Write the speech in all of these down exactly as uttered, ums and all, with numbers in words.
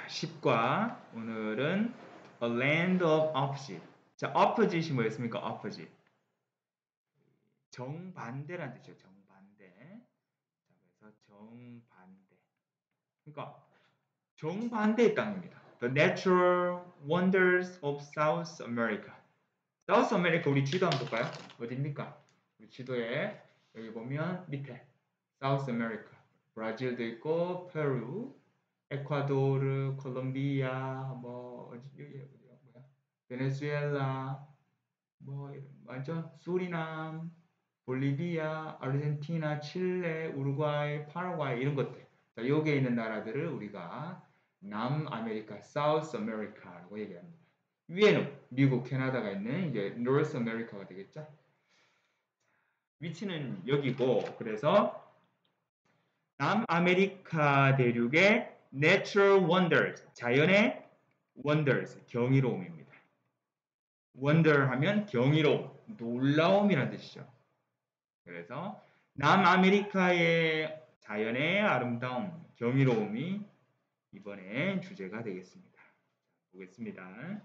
십과 오늘은 A Land of Opposite. 자, opposite이 뭐였습니까? opposite. 정반대란 뜻이에요. 정반대. 자, 그래서 정반대. 그러니까 정반대의 땅입니다. The Natural Wonders of South America. South America 우리 지도 한번 볼까요? 어디입니까? 우리 지도에 여기 보면 밑에 South America. 브라질도 있고 페루, 에콰도르, 콜롬비아, 뭐 어디 여기 뭐야? 베네수엘라, 뭐 맞죠? 수리남, 볼리비아, 아르헨티나, 칠레, 우루과이, 파라과이 이런 것들. 자, 여기에 있는 나라들을 우리가 남아메리카, South America라고 얘기합니다. 위에는 미국, 캐나다가 있는 이제 North America가 되겠죠. 위치는 여기고 그래서 남아메리카 대륙의 Natural Wonders, 자연의 Wonders, 경이로움입니다. Wonder 하면 경이로움, 놀라움이라는 뜻이죠. 그래서 남아메리카의 자연의 아름다움, 경이로움이 이번에 주제가 되겠습니다. 보겠습니다.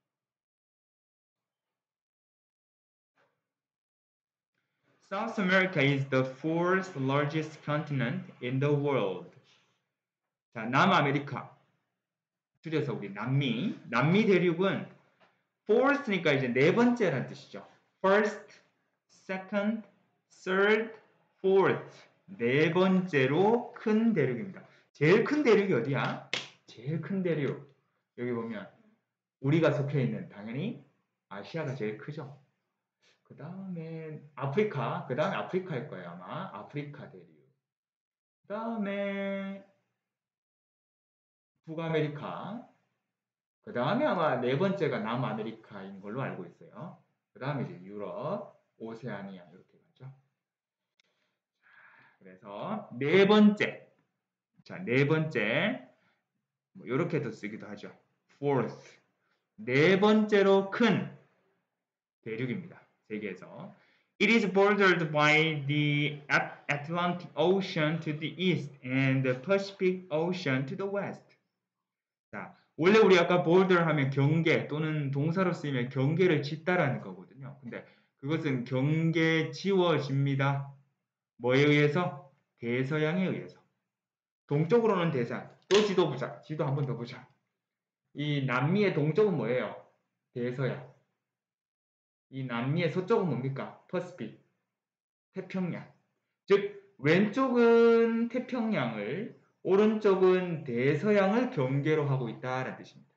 South America is the fourth largest continent in the world. 자, 남아메리카. 줄여서 우리 남미. 남미 대륙은 fourth니까 이제 네 번째라는 뜻이죠. First, second, third, fourth. 네 번째로 큰 대륙입니다. 제일 큰 대륙이 어디야? 제일 큰 대륙. 여기 보면 우리가 속해 있는 당연히 아시아가 제일 크죠. 그 다음에 아프리카, 그 다음에 아프리카일 거예요 아마. 아프리카 대륙. 그 다음에 북아메리카. 그 다음에 아마 네 번째가 남아메리카인 걸로 알고 있어요. 그 다음에 이제 유럽, 오세아니아 이렇게 가죠. 그래서 네 번째. 자, 네 번째. 뭐 이렇게도 쓰기도 하죠. fourth. 네 번째로 큰 대륙입니다. 세계에서. It is bordered by the Atlantic Ocean to the east and the Pacific Ocean to the west. 자, 원래 우리 아까 border 하면 경계 또는 동사로 쓰이면 경계를 짓다라는 거거든요. 근데 그것은 경계 지워집니다. 뭐에 의해서? 대서양에 의해서. 동쪽으로는 대서양. 또 지도 보자. 지도 한 번 더 보자. 이 남미의 동쪽은 뭐예요? 대서양. 이 남미의 서쪽은 뭡니까? 퍼시픽, 태평양. 즉 왼쪽은 태평양을, 오른쪽은 대서양을 경계로 하고 있다라는 뜻입니다.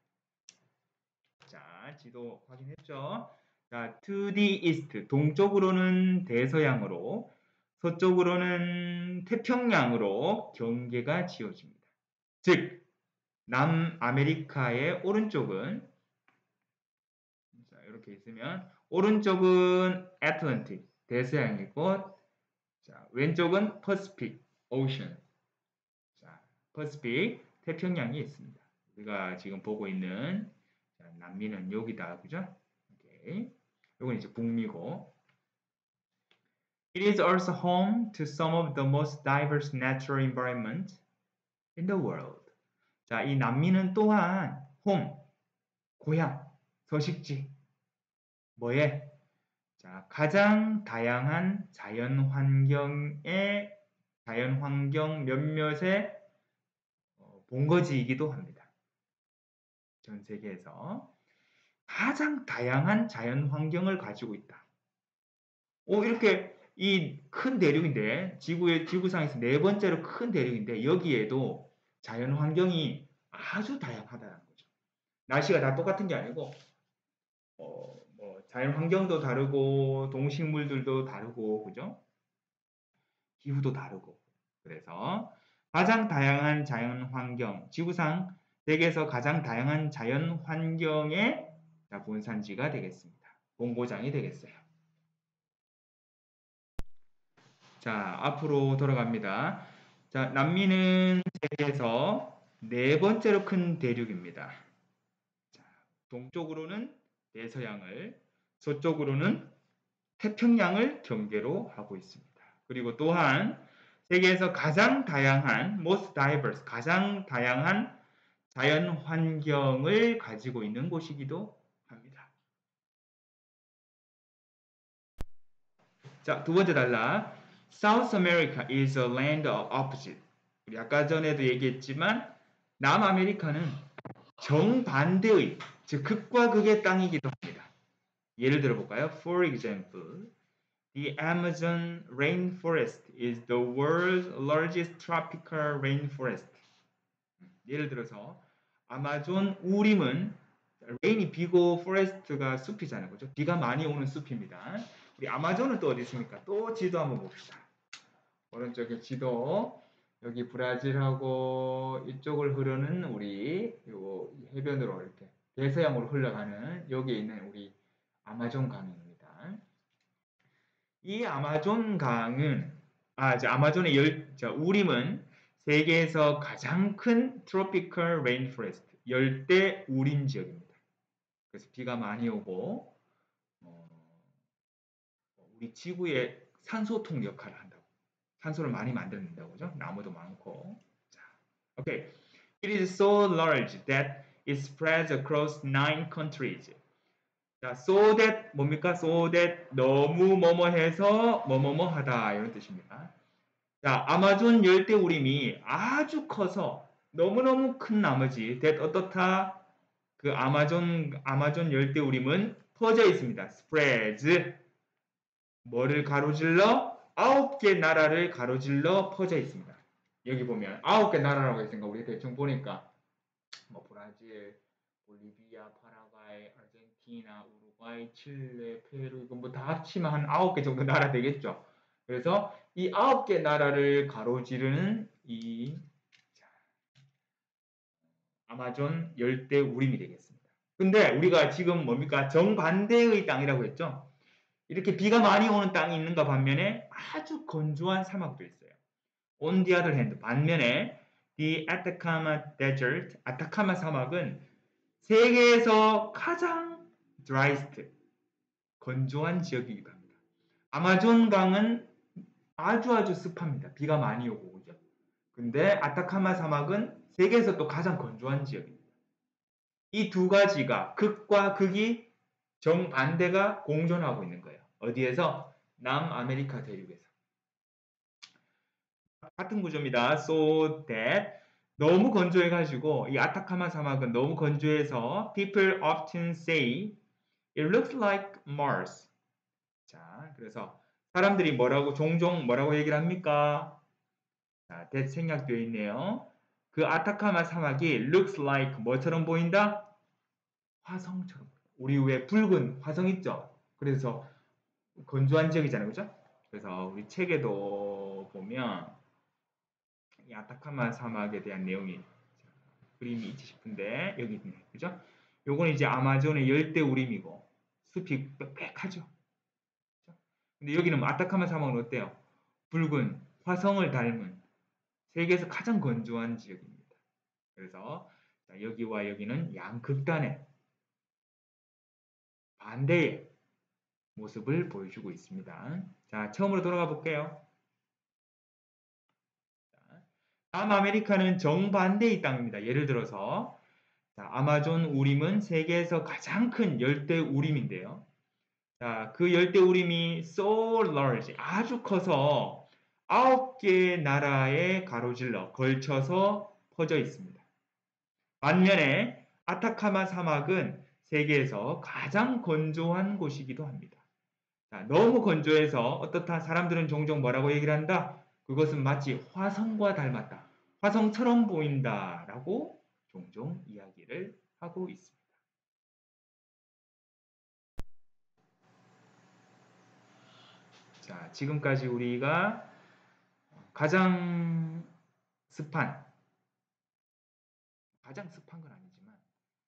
자, 지도 확인했죠? 자, to the east, 동쪽으로는 대서양으로, 서쪽으로는 태평양으로 경계가 지어집니다. 즉 남아메리카의 오른쪽은 자, 이렇게 있으면 오른쪽은 애틀랜틱, 대서양이고 자, 왼쪽은 퍼시픽, 오션. 자, 퍼시픽, 태평양이 있습니다. 우리가 지금 보고 있는 자, 남미는 여기다. 그죠? 오케이. 이건 이제 북미고. It is also home to some of the most diverse natural environment in the world. 자, 이 남미는 또한 home, 고향, 서식지. 뭐에? 자, 가장 다양한 자연 환경의 자연 환경 몇몇의 어, 본거지이기도 합니다. 전 세계에서 가장 다양한 자연 환경을 가지고 있다. 오, 이렇게 이 큰 대륙인데 지구의 지구상에서 네 번째로 큰 대륙인데 여기에도 자연 환경이 아주 다양하다는 거죠. 날씨가 다 똑같은 게 아니고 어, 뭐 자연 환경도 다르고 동식물들도 다르고 그죠? 기후도 다르고 그래서 가장 다양한 자연 환경 지구상 세계에서 가장 다양한 자연 환경의 본산지가 되겠습니다. 본고장이 되겠어요. 자, 앞으로 돌아갑니다. 자, 남미는 세계에서 네 번째로 큰 대륙입니다. 자, 동쪽으로는 대서양을, 서쪽으로는 태평양을 경계로 하고 있습니다. 그리고 또한 세계에서 가장 다양한, most diverse, 가장 다양한 자연 환경을 가지고 있는 곳이기도 합니다. 자, 두 번째 단락. South America is a land of opposite. 우리 아까 전에도 얘기했지만 남아메리카는 정반대의, 즉 극과 극의 땅이기도 합니다. 예를 들어볼까요? For example, the Amazon rainforest is the world's largest tropical rainforest. 예를 들어서 아마존 우림은 레인이 비고 포레스트가 숲이잖아요. 그죠? 비가 많이 오는 숲입니다. 우리 아마존은 또 어디 있습니까? 또 지도 한번 봅시다. 오른쪽에 지도. 여기 브라질하고 이쪽을 흐르는 우리 요 해변으로 이렇게 대서양으로 흘러가는 여기에 있는 우리 아마존 강입니다. 이 아마존 강은 아, 이제 아마존의 열, 자, 우림은 세계에서 가장 큰 트로피컬 레인포레스트, 열대 우림 지역입니다. 그래서 비가 많이 오고 어, 우리 지구의 산소통 역할을 한다고. 산소를 많이 만든다고 그죠? 나무도 많고. 자, 오케이. It is so large that it spreads across nine countries. 자, so that 뭡니까? so that 너무 뭐뭐 해서 뭐뭐뭐 하다 이런 뜻입니다. 자, 아마존 열대우림이 아주 커서 너무너무 큰 나머지 that 어떻다? 그 아마존 아마존 열대우림은 퍼져 있습니다. spreads 뭐를 가로질러? 아홉 개 나라를 가로질러 퍼져 있습니다. 여기 보면 아홉 개 나라라고 했으니까 우리 대충 보니까 뭐 브라질, 볼리비아, 파라과이, 아르헨티나, 우루과이, 칠레, 페루 이거 뭐 다 합치면 한 아홉 개 정도 나라 되겠죠. 그래서 이 아홉 개 나라를 가로지르는 이 아마존 열대 우림이 되겠습니다. 근데 우리가 지금 뭡니까? 정반대의 땅이라고 했죠. 이렇게 비가 많이 오는 땅이 있는가 반면에 아주 건조한 사막도 있어요. On the other hand, 반면에 the Atacama Desert, 아타카마 사막은 세계에서 가장 driest, 건조한 지역이기도 합니다. 아마존 강은 아주 아주 습합니다. 비가 많이 오고 그죠. 근데 아타카마 사막은 세계에서 또 가장 건조한 지역입니다. 이 두 가지가 극과 극이 정반대가 공존하고 있는 거예요. 어디에서? 남아메리카 대륙에서. 같은 구조입니다. So that 너무 건조해가지고 이 아타카마 사막은 너무 건조해서 people often say it looks like Mars. 자, 그래서 사람들이 뭐라고 종종 뭐라고 얘기를 합니까? 자, that 생략되어 있네요. 그 아타카마 사막이 looks like 뭐처럼 보인다? 화성처럼. 우리 왜 붉은 화성 있죠? 그래서 건조한 지역이잖아요. 그죠? 그래서 우리 책에도 보면 이 아타카마 사막에 대한 내용이 그림이 있지 싶은데 여기 있네. 그죠? 요건 이제 아마존의 열대 우림이고 숲이 빽빽하죠. 그죠? 근데 여기는 아타카마 사막은 어때요? 붉은 화성을 닮은 세계에서 가장 건조한 지역입니다. 그래서 자, 여기와 여기는 양극단의 반대의 모습을 보여주고 있습니다. 자, 처음으로 돌아가 볼게요. 남아메리카는 정반대의 땅입니다. 예를 들어서 자, 아마존 우림은 세계에서 가장 큰 열대 우림인데요. 자, 그 열대 우림이 so large, 아주 커서 아홉 개 나라에 가로질러 걸쳐서 퍼져 있습니다. 반면에 아타카마 사막은 세계에서 가장 건조한 곳이기도 합니다. 자, 너무 건조해서 어떻다? 사람들은 종종 뭐라고 얘기를 한다? 그것은 마치 화성과 닮았다. 화성처럼 보인다라고 종종 이야기를 하고 있습니다. 자, 지금까지 우리가 가장 습한, 가장 습한 건 아니지만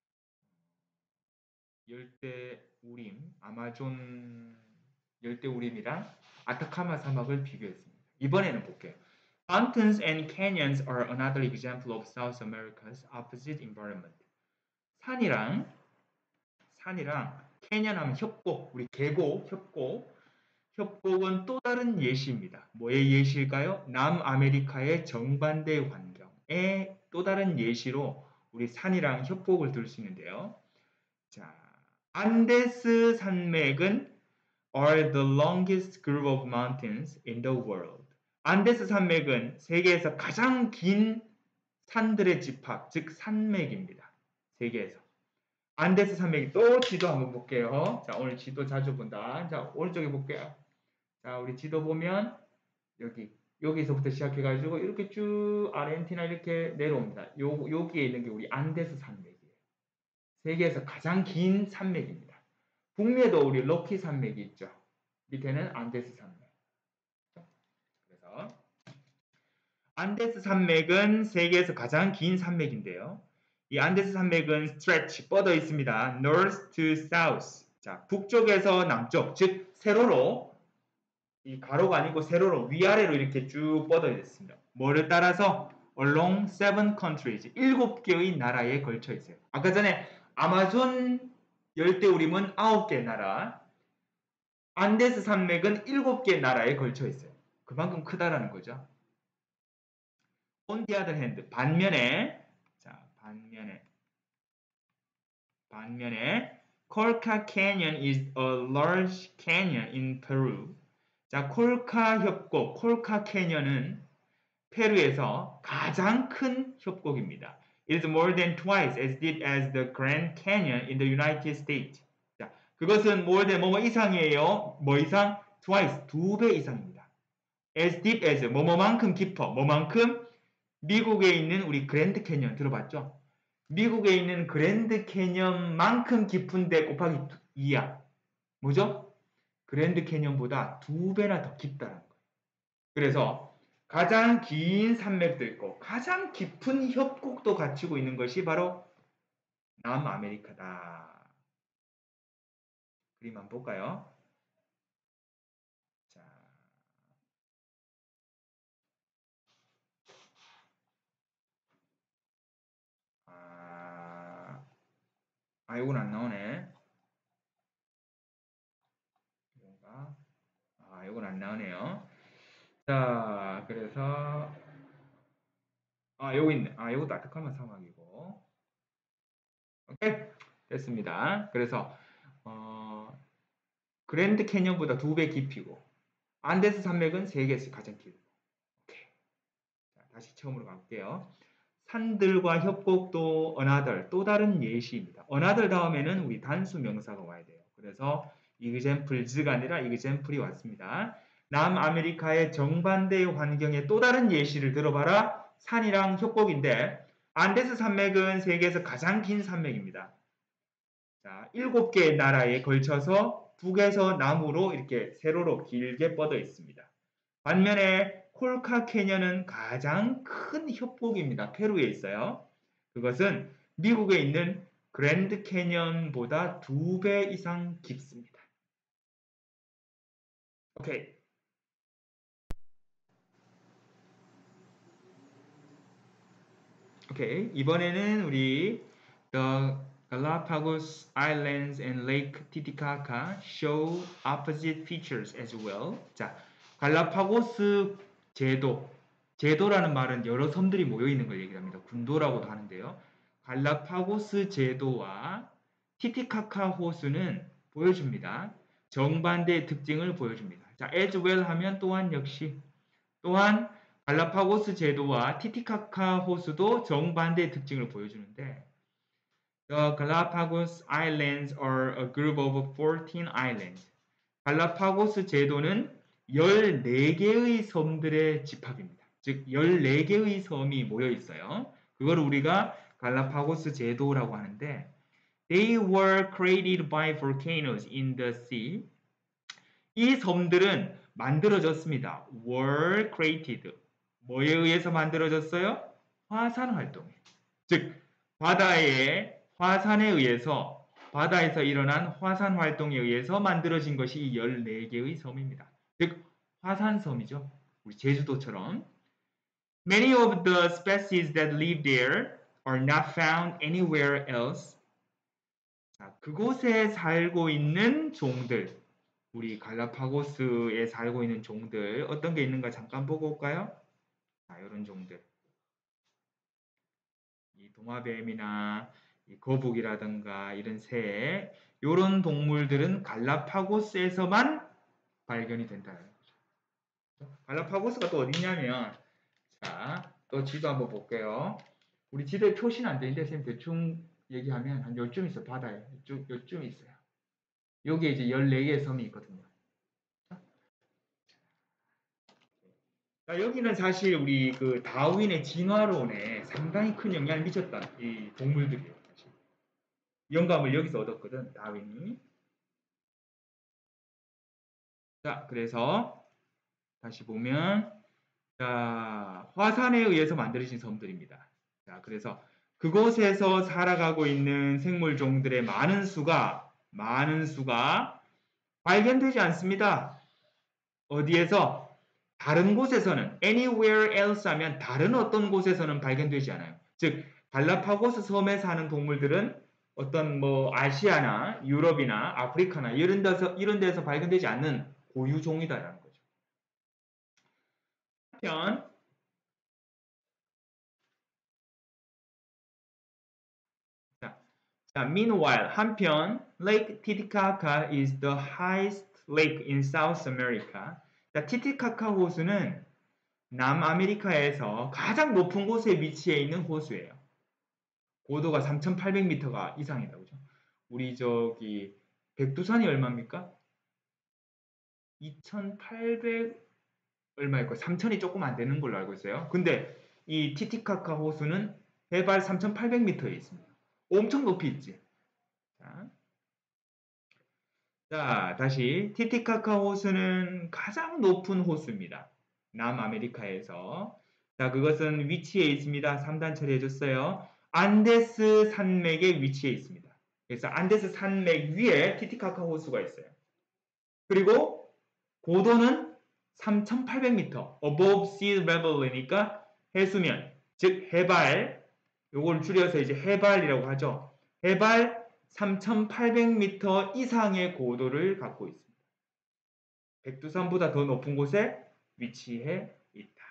열대 우림, 아마존 열대 우림이랑 아타카마 사막을 비교했습니다. 이번에는 볼게요. Mountains and canyons are another example of South America's opposite environment. 산이랑 산이랑 캐년하면 협곡, 우리 계곡, 협곡. 협곡은 또 다른 예시입니다. 뭐의 예시일까요? 남아메리카의 정반대 환경의 또 다른 예시로 우리 산이랑 협곡을 둘 수 있는데요. 자, 안데스 산맥은 are the longest group of mountains in the world. 안데스 산맥은 세계에서 가장 긴 산들의 집합, 즉 산맥입니다. 세계에서. 안데스 산맥이 또 지도 한번 볼게요. 자, 오늘 지도 자주 본다. 자, 오른쪽에 볼게요. 자, 우리 지도 보면 여기 여기서부터 시작해가지고 이렇게 쭉 아르헨티나 이렇게 내려옵니다. 요, 여기에 있는 게 우리 안데스 산맥이에요. 세계에서 가장 긴 산맥입니다. 북미에도 우리 로키 산맥이 있죠. 밑에는 안데스 산맥. 그래서 안데스 산맥은 세계에서 가장 긴 산맥인데요. 이 안데스 산맥은 stretch, 뻗어 있습니다. north to south. 자, 북쪽에서 남쪽, 즉 세로로 이 가로가 아니고 세로로 위아래로 이렇게 쭉 뻗어 있습니다. 뭐를 따라서 along seven countries, 일곱 개의 나라에 걸쳐 있어요. 아까 전에 아마존 열대우림은 아홉 개 나라, 안데스 산맥은 일곱 개 나라에 걸쳐 있어요. 그만큼 크다라는 거죠. On the other hand, 반면에 자, 반면에 반면에 Colca Canyon is a large canyon in Peru. 자, 콜카 협곡, 콜카 캐년은 페루에서 가장 큰 협곡입니다. It is more than twice as deep as the Grand Canyon in the United States. 자, 그것은 more than 뭐뭐 이상이에요. 뭐 이상? twice, 두 배 이상입니다. as deep as 뭐뭐만큼 깊어, 뭐만큼? 미국에 있는 우리 그랜드 캐년 들어봤죠? 미국에 있는 그랜드 캐년만큼 깊은데 곱하기 이야. 뭐죠? 그랜드 캐년보다 두 배나 더 깊다는 거예요. 그래서 가장 긴 산맥도 있고 가장 깊은 협곡도 갖추고 있는 것이 바로 남아메리카다. 그림 한번 볼까요? 자, 아, 아 이건 안 나오네. 뭔가 아 이건 안 나오네요. 자, 그래서 아 여기 있네. 아 이것도 아타카마 사막이고. 오케이 됐습니다. 그래서 어, 그랜드 캐년보다 두 배 깊이고 안데스 산맥은 세계에서 가장 길고. 오케이. 자, 다시 처음으로 갈게요. 산들과 협곡도 another, 또 다른 예시입니다. another 다음에는 우리 단수 명사가 와야 돼요. 그래서 examples가 아니라 example이 왔습니다. 남아메리카의 정반대의 환경의 또 다른 예시를 들어봐라. 산이랑 협곡인데 안데스 산맥은 세계에서 가장 긴 산맥입니다. 자, 일곱 개의 나라에 걸쳐서 북에서 남으로 이렇게 세로로 길게 뻗어 있습니다. 반면에 콜카 캐년은 가장 큰 협곡입니다. 페루에 있어요. 그것은 미국에 있는 그랜드 캐년보다 두 배 이상 깊습니다. 오케이. 오케이. 이번에는 우리 The Galapagos Islands and Lake Titicaca show opposite features as well. 자, 갈라파고스 제도. 제도라는 말은 여러 섬들이 모여 있는 걸 얘기합니다. 군도라고도 하는데요. 갈라파고스 제도와 티티카카 호수는 보여줍니다. 정반대의 특징을 보여줍니다. 자, as well 하면 또한 역시 또한 갈라파고스 제도와 티티카카 호수도 정반대의 특징을 보여주는데 The Galapagos Islands are a group of fourteen islands. 갈라파고스 제도는 열네 개의 섬들의 집합입니다. 즉 열네 개의 섬이 모여 있어요. 그걸 우리가 갈라파고스 제도라고 하는데 They were created by volcanoes in the sea. 이 섬들은 만들어졌습니다. were created. 뭐에 의해서 만들어졌어요? 화산 활동에. 즉 바다의 화산에 의해서 바다에서 일어난 화산 활동에 의해서 만들어진 것이 이 열네 개의 섬입니다. 즉 화산섬이죠. 우리 제주도처럼. Many of the species that live there are not found anywhere else. 자, 그곳에 살고 있는 종들, 우리 갈라파고스에 살고 있는 종들 어떤 게 있는가 잠깐 보고 올까요? 자, 이런 종들. 이 도마뱀이나 이 거북이라든가 이런 새, 이런 동물들은 갈라파고스에서만 발견이 된다는 거죠. 갈라파고스가 또 어디냐면, 자, 또 지도 한번 볼게요. 우리 지도에 표시는 안 되는데, 선생님 대충 얘기하면 한 요쯤 있어요. 바다에. 요쯤, 요쯤 있어요. 여기에 이제 열네 개의 섬이 있거든요. 자, 여기는 사실 우리 그 다윈의 진화론에 상당히 큰 영향을 미쳤던 이 동물들이에요. 사실. 영감을 여기서 얻었거든, 다윈이. 자, 그래서 다시 보면, 자, 화산에 의해서 만들어진 섬들입니다. 자, 그래서 그곳에서 살아가고 있는 생물종들의 많은 수가, 많은 수가 발견되지 않습니다. 어디에서? 다른 곳에서는 anywhere else 하면 다른 어떤 곳에서는 발견되지 않아요. 즉 갈라파고스 섬에 사는 동물들은 어떤 뭐 아시아나 유럽이나 아프리카나 이런 데서 이런 데서 발견되지 않는 고유 종이다라는 거죠. 한편 자, 자, meanwhile 한편 Lake Titicaca is the highest lake in South America. 자, 티티카카 호수는 남아메리카에서 가장 높은 곳에 위치해 있는 호수예요. 고도가 삼천팔백 미터가 이상이다. 그죠? 우리 저기 백두산이 얼마입니까? 이천팔백 얼마일까? 삼천이 조금 안 되는 걸로 알고 있어요. 근데 이 티티카카 호수는 해발 삼천팔백 미터에 있습니다. 엄청 높이 있지. 자, 자, 다시 티티카카 호수는 가장 높은 호수입니다. 남아메리카에서. 자, 그것은 위치에 있습니다. 삼 단 처리해줬어요. 안데스 산맥에 위치해 있습니다. 그래서 안데스 산맥 위에 티티카카 호수가 있어요. 그리고 고도는 삼천팔백 미터, above sea level이니까 해수면, 즉 해발, 요걸 줄여서 이제 해발이라고 하죠. 해발 삼천팔백 미터 이상의 고도를 갖고 있습니다. 백두산보다 더 높은 곳에 위치해 있다.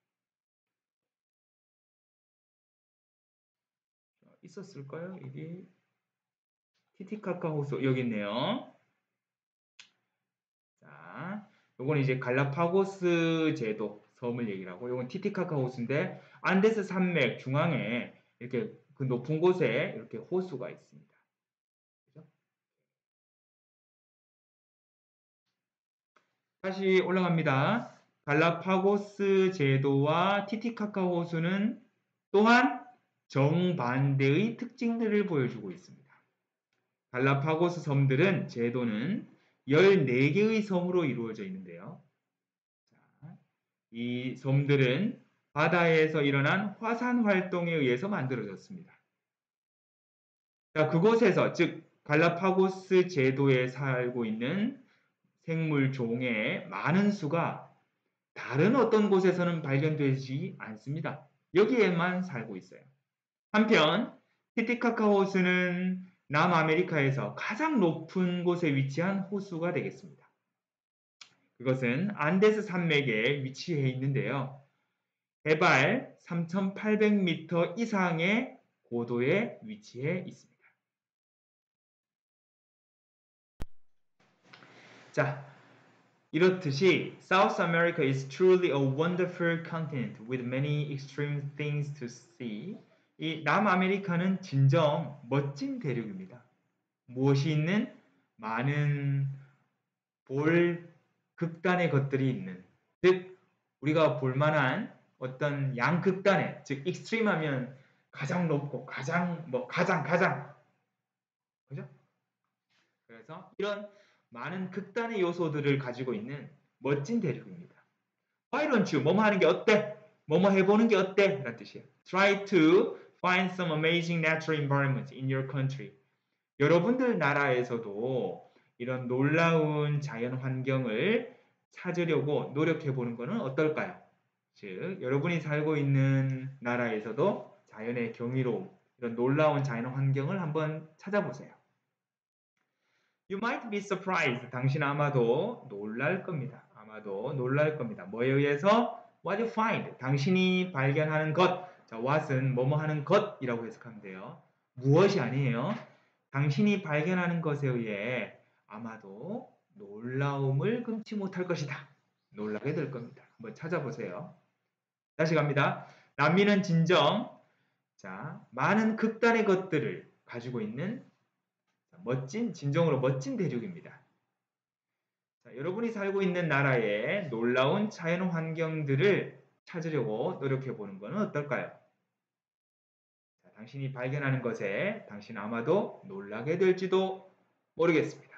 있었을까요? 이게 티티카카 호수 여기 있네요. 자, 요건 이제 갈라파고스 제도 섬을 얘기를 하고, 요건 티티카카 호수인데 안데스 산맥 중앙에 이렇게 그 높은 곳에 이렇게 호수가 있습니다. 그죠? 다시 올라갑니다. 갈라파고스 제도와 티티카카 호수는 또한 정반대의 특징들을 보여주고 있습니다. 갈라파고스 섬들은 제도는 열네 개의 섬으로 이루어져 있는데요. 자, 이 섬들은 바다에서 일어난 화산 활동에 의해서 만들어졌습니다. 자, 그곳에서 즉 갈라파고스 제도에 살고 있는 생물 종의 많은 수가 다른 어떤 곳에서는 발견되지 않습니다. 여기에만 살고 있어요. 한편 티티카카 호수는 남아메리카에서 가장 높은 곳에 위치한 호수가 되겠습니다. 그것은 안데스 산맥에 위치해 있는데요. 해발 삼천팔백 미터 이상의 고도에 위치해 있습니다. 자, 이렇듯이 South America is truly a wonderful continent with many extreme things to see. 이 남아메리카는 진정 멋진 대륙입니다. 무엇이 있는? 많은 볼 극단의 것들이 있는. 즉 우리가 볼만한 어떤 양극단의, 즉 익스트림 하면 가장 높고 가장 뭐 가장 가장 그죠? 그래서 이런 많은 극단의 요소들을 가지고 있는 멋진 대륙입니다. Why don't you? 뭐뭐 하는 게 어때? 뭐뭐 해보는 게 어때? 라는 뜻이에요. Try to find some amazing natural environment in your country. 여러분들 나라에서도 이런 놀라운 자연 환경을 찾으려고 노력해 보는 것은 어떨까요? 즉, 여러분이 살고 있는 나라에서도 자연의 경이로움, 이런 놀라운 자연 환경을 한번 찾아보세요. You might be surprised. 당신 아마도 놀랄 겁니다. 아마도 놀랄 겁니다. 뭐에 의해서? What you find. 당신이 발견하는 것, 자, what은 뭐뭐 하는 것이라고 해석하면 돼요. 무엇이 아니에요. 당신이 발견하는 것에 의해 아마도 놀라움을 금치 못할 것이다. 놀라게 될 겁니다. 한번 찾아보세요. 다시 갑니다. 남미는 진정 자, 많은 극단의 것들을 가지고 있는 멋진, 진정으로 멋진 대륙입니다. 자, 여러분이 살고 있는 나라의 놀라운 자연 환경들을 찾으려고 노력해 보는 것은 어떨까요? 자, 당신이 발견하는 것에 당신 아마도 놀라게 될지도 모르겠습니다.